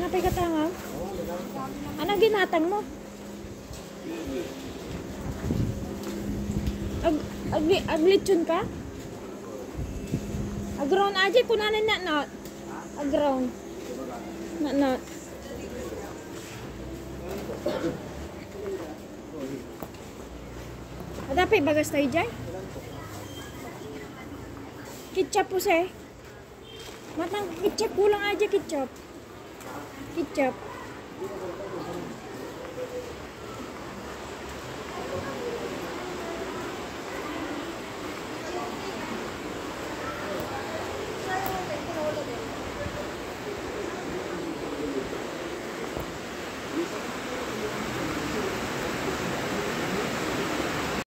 Napay katanga. Anong ginatang mo? Aglitsyon ka? Aground aja kunanin na not. Aground. Not. Dapat bagas tayo dyan. Ketchup po seh. Matang ketchup kulang aja ketchup. Ketchup.